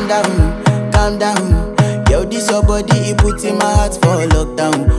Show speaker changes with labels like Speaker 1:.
Speaker 1: down, calm down. Yo, this your body, it puts in my heart for lockdown,